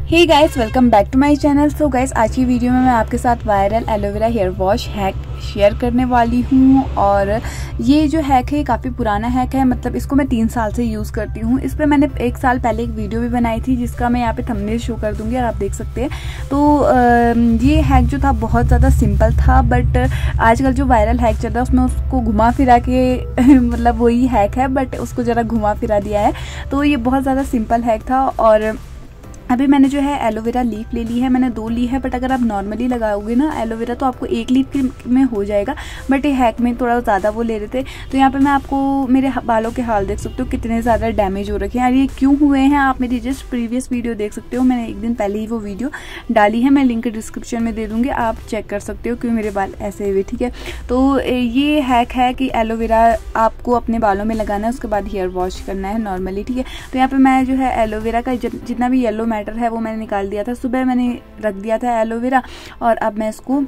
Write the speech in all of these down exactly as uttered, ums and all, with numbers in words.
Hey guys, welcome back to my channel. So guys, आज की video में मैं आपके साथ viral aloe vera hair wash hack share करने वाली हूँ। और ये जो हैक है काफ़ी पुराना हैक है, मतलब इसको मैं तीन साल से यूज़ करती हूँ। इस पर मैंने एक साल पहले एक वीडियो भी बनाई थी जिसका मैं यहाँ पे थंबनेल शो कर दूँगी और आप देख सकते हैं। तो ये हैक जो था बहुत ज़्यादा सिंपल था, बट आजकल जो वायरल हैक चल रहा है उसमें उसको घुमा फिरा के मतलब वही हैक है बट उसको ज़रा घुमा फिरा दिया है। तो ये बहुत ज़्यादा सिंपल हैक था। और अभी मैंने जो है एलोवेरा लीफ ले ली है, मैंने दो ली है, बट अगर आप नॉर्मली लगाओगे ना एलोवेरा तो आपको एक लीफ में हो जाएगा, बट ये हैक में थोड़ा ज़्यादा वो ले रहे थे। तो यहाँ पे मैं आपको मेरे बालों के हाल देख सकते हो कितने ज़्यादा डैमेज हो रखे हैं। और ये क्यों हुए हैं आप मेरी जस्ट प्रीवियस वीडियो देख सकते हो, मैंने एक दिन पहले ही वो वीडियो डाली है, मैं लिंक डिस्क्रिप्शन में दे दूँगी, आप चेक कर सकते हो क्यों मेरे बाल ऐसे हुए। ठीक है, तो ये हैक है कि एलोवेरा आपको अपने बालों में लगाना है, उसके बाद हेयर वॉश करना है नॉर्मली। ठीक है, तो यहाँ पर मैं जो है एलोवेरा का जितना भी येलो मैटर है वो मैंने निकाल दिया था, सुबह मैंने रख दिया था एलोवेरा, और अब मैं इसको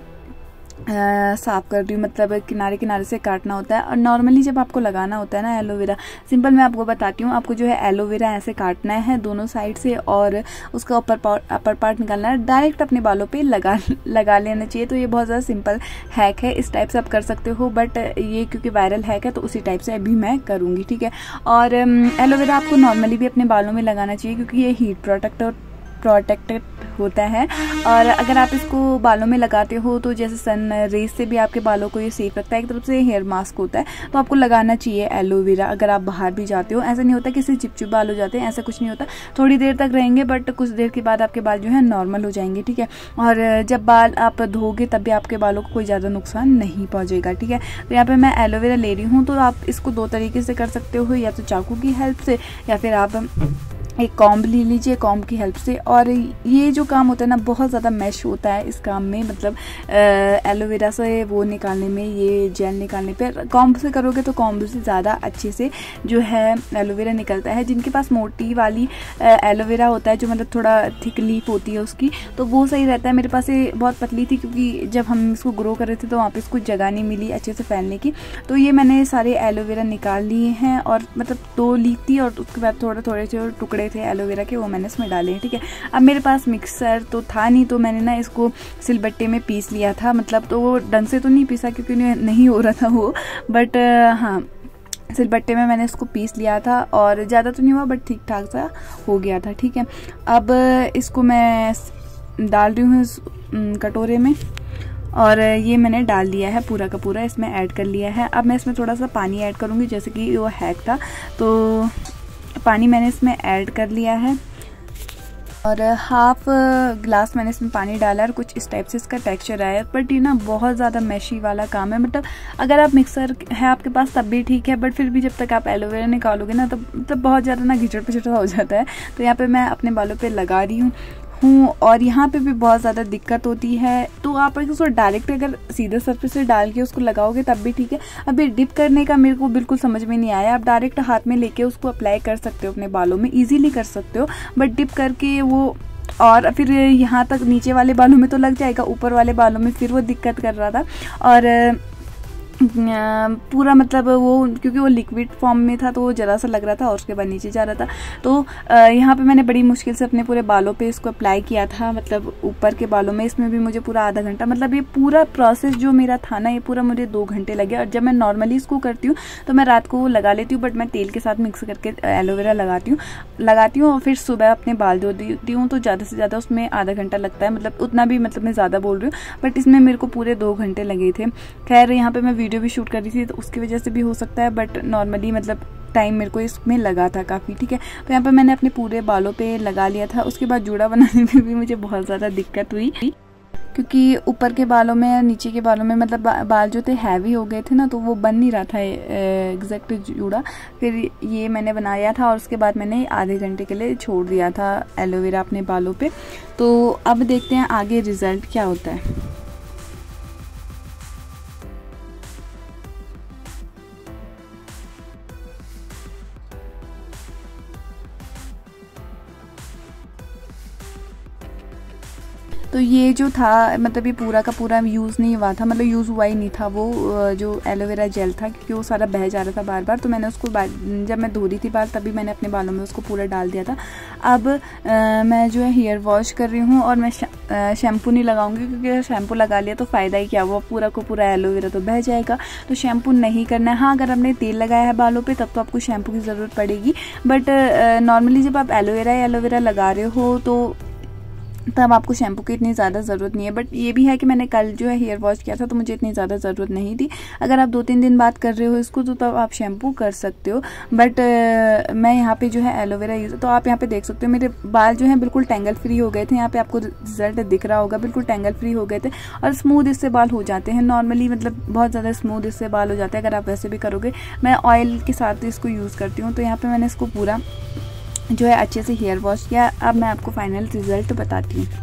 आ, साफ कर रही हूँ। मतलब किनारे किनारे से काटना होता है, और नॉर्मली जब आपको लगाना होता है ना एलोवेरा, सिंपल मैं आपको बताती हूँ, आपको जो है एलोवेरा ऐसे काटना है दोनों साइड से और उसका ऊपर पार्ट अपर पार्ट निकालना है, डायरेक्ट अपने बालों पे लगा लगा लेना चाहिए। तो ये बहुत ज़्यादा सिंपल हैक है, इस टाइप से आप कर सकते हो, बट ये क्योंकि वायरल हैक है तो उसी टाइप से अभी मैं करूँगी। ठीक है, और एलोवेरा आपको नॉर्मली भी अपने बालों में लगाना चाहिए क्योंकि ये हीट प्रोटेक्टर प्रोटेक्टेड होता है। और अगर आप इसको बालों में लगाते हो तो जैसे सन रेज से भी आपके बालों को ये सेफ रखता है, एक तरफ से हेयर मास्क होता है, तो आपको लगाना चाहिए एलोवेरा अगर आप बाहर भी जाते हो। ऐसा नहीं होता कि सिर्फ चिपचिप बाल हो जाते हैं, ऐसा कुछ नहीं होता, थोड़ी देर तक रहेंगे बट कुछ देर के बाद आपके बाल जो है नॉर्मल हो जाएंगे। ठीक है, और जब बाल आप धोगे तब भी आपके बालों को कोई ज़्यादा नुकसान नहीं पहुँचेगा। ठीक है, तो यहाँ पर मैं एलोवेरा ले रही हूँ, तो आप इसको दो तरीके से कर सकते हो, या तो चाकू की हेल्प से या फिर आप एक कॉम्ब ले लीजिए कॉम्ब की हेल्प से। और ये जो काम होता है ना बहुत ज़्यादा मैश होता है इस काम में, मतलब एलोवेरा से वो निकालने में, ये जेल निकालने पे कॉम्ब से करोगे तो कॉम्ब से ज़्यादा अच्छे से जो है एलोवेरा निकलता है। जिनके पास मोटी वाली एलोवेरा होता है जो मतलब थोड़ा थिक लीफ होती है उसकी, तो वो सही रहता है। मेरे पास ये बहुत पतली थी क्योंकि जब हम इसको ग्रो कर रहे थे तो वहाँ पर इसको जगह नहीं मिली अच्छे से फैलने की, तो ये मैंने सारे एलोवेरा निकाल लिए हैं। और मतलब दो लीफ थी और उसके बाद थोड़े थोड़े से टुकड़े थे एलोवेरा के, वो मैंने इसमें डाले हैं। ठीक है, अब मेरे पास मिक्सर तो था नहीं, तो मैंने ना इसको सिलबट्टे में पीस लिया था। मतलब तो वो ढंग से तो नहीं पीसा क्योंकि नहीं हो रहा था वो, बट हाँ सिलबट्टे में मैंने इसको पीस लिया था, और ज़्यादा तो नहीं हुआ बट ठीक ठाक सा हो गया था। ठीक है, अब इसको मैं डाल रही हूँ इस कटोरे में, और ये मैंने डाल दिया है पूरा का पूरा, इसमें ऐड कर लिया है। अब मैं इसमें थोड़ा सा पानी ऐड करूँगी, जैसे कि वो हैक था तो पानी मैंने इसमें ऐड कर लिया है, और हाफ ग्लास मैंने इसमें पानी डाला है, और कुछ इस टाइप से इसका टेक्सचर आया। बट ये ना बहुत ज़्यादा मैशी वाला काम है, मतलब अगर आप मिक्सर है आपके पास तब भी ठीक है, बट फिर भी जब तक आप एलोवेरा निकालोगे ना तब मतलब बहुत ज़्यादा ना घिचड़ पिचड़ हो जाता है। तो यहाँ पे मैं अपने बालों पे लगा रही हूँ हूँ और यहाँ पे भी बहुत ज़्यादा दिक्कत होती है। तो आप उसको डायरेक्ट अगर सीधे सरफेस से डाल के उसको लगाओगे तब भी ठीक है। अभी डिप करने का मेरे को बिल्कुल समझ में नहीं आया, आप डायरेक्ट हाथ में लेके उसको अप्लाई कर सकते हो अपने बालों में, इजीली कर सकते हो, बट डिप करके वो और फिर यहाँ तक नीचे वाले बालों में तो लग जाएगा, ऊपर वाले बालों में फिर वो दिक्कत कर रहा था। और पूरा मतलब वो क्योंकि वो लिक्विड फॉर्म में था तो वो जरा सा लग रहा था और उसके बाद नीचे जा रहा था। तो यहाँ पे मैंने बड़ी मुश्किल से अपने पूरे बालों पे इसको अप्लाई किया था, मतलब ऊपर के बालों में। इसमें भी मुझे पूरा आधा घंटा, मतलब ये पूरा प्रोसेस जो मेरा था ना ये पूरा मुझे दो घंटे लगे। और जब मैं नॉर्मली इसको करती हूँ तो मैं रात को लगा लेती हूँ, बट मैं तेल के साथ मिक्स करके एलोवेरा लगाती हूँ लगाती हूँ और फिर सुबह अपने बाल धो देती हूँ, तो ज़्यादा से ज़्यादा उसमें आधा घंटा लगता है, मतलब उतना भी, मतलब मैं ज़्यादा बोल रही हूँ, बट इसमें मेरे को पूरे दो घंटे लगे थे। खैर यहाँ पर मैं वीडियो भी शूट कर रही थी तो उसकी वजह से भी हो सकता है, बट नॉर्मली मतलब टाइम मेरे को इसमें लगा था काफ़ी। ठीक है, तो यहाँ पे मैंने अपने पूरे बालों पे लगा लिया था। उसके बाद जूड़ा बनाने में भी मुझे बहुत ज़्यादा दिक्कत हुई क्योंकि ऊपर के बालों में और नीचे के बालों में मतलब बा, बाल जो थे हैवी हो गए थे ना, तो वो बन नहीं रहा था एग्जैक्ट जूड़ा। फिर ये मैंने बनाया था और उसके बाद मैंने आधे घंटे के लिए छोड़ दिया था एलोवेरा अपने बालों पे। तो अब देखते हैं आगे रिजल्ट क्या होता है। तो ये जो था मतलब ये पूरा का पूरा यूज़ नहीं हुआ था, मतलब यूज़ हुआ ही नहीं था वो जो एलोवेरा जेल था, क्योंकि वो सारा बह जा रहा था बार बार। तो मैंने उसको जब मैं धो रही थी बाल तभी मैंने अपने बालों में उसको पूरा डाल दिया था। अब आ, मैं जो है हेयर वॉश कर रही हूँ और मैं शैम्पू नहीं लगाऊंगी, क्योंकि शैम्पू लगा लिया तो फ़ायदा ही क्या, वो पूरा को पूरा एलोवेरा तो बह जाएगा। तो शैम्पू नहीं करना है। हाँ, अगर आपने तेल लगाया है बालों पे तब तो आपको शैम्पू की ज़रूरत पड़ेगी, बट नॉर्मली जब आप एलोवेरा या एलोवेरा लगा रहे हो तो तब आपको शैम्पू की इतनी ज़्यादा ज़रूरत नहीं है। बट ये भी है कि मैंने कल जो है हेयर वॉश किया था तो मुझे इतनी ज़्यादा ज़रूरत नहीं थी। अगर आप दो तीन दिन बाद कर रहे हो इसको तो तब आप शैम्पू कर सकते हो। बट आ, मैं यहाँ पे जो है एलोवेरा यूज़, तो आप यहाँ पे देख सकते हो मेरे बाल जो है बिल्कुल टेंगल फ्री हो गए थे। यहाँ पे आपको रिजल्ट दिख रहा होगा, बिल्कुल टेंगल फ्री हो गए थे और स्मूथ इससे बाल हो जाते हैं। नॉर्मली मतलब बहुत ज़्यादा स्मूथ इससे बाल हो जाते हैं अगर आप वैसे भी करोगे। मैं ऑयल के साथ इसको यूज़ करती हूँ। तो यहाँ पर मैंने इसको पूरा जो है अच्छे से हेयर वॉश किया। अब मैं आपको फाइनल रिजल्ट बताती हूँ।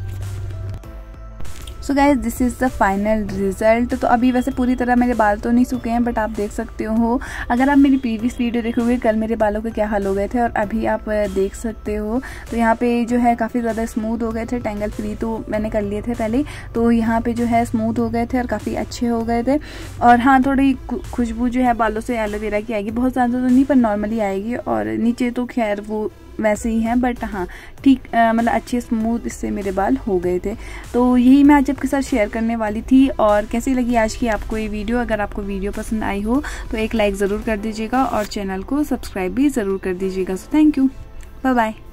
So guys this is the final result. तो अभी वैसे पूरी तरह मेरे बाल तो नहीं सूखे हैं, बट आप देख सकते हो, अगर आप मेरी प्रीवियस वीडियो देखोगे कल मेरे बालों के क्या हाल हो गए थे और अभी आप देख सकते हो। तो यहाँ पे जो है काफ़ी ज़्यादा स्मूथ हो गए थे, टेंगल फ्री तो मैंने कर लिए थे पहले, तो यहाँ पे जो है स्मूथ हो गए थे और काफ़ी अच्छे हो गए थे। और हाँ, थोड़ी खुशबू जो है बालों से एलोवेरा की आएगी, बहुत ज़्यादा तो नहीं पर नॉर्मली आएगी। और नीचे तो खैर वो वैसे ही हैं, बट हाँ ठीक मतलब अच्छे स्मूथ इससे मेरे बाल हो गए थे। तो यही मैं आज आपके साथ शेयर करने वाली थी। और कैसी लगी आज की आपको ये वीडियो? अगर आपको वीडियो पसंद आई हो तो एक लाइक ज़रूर कर दीजिएगा और चैनल को सब्सक्राइब भी ज़रूर कर दीजिएगा। So thank you, bye bye.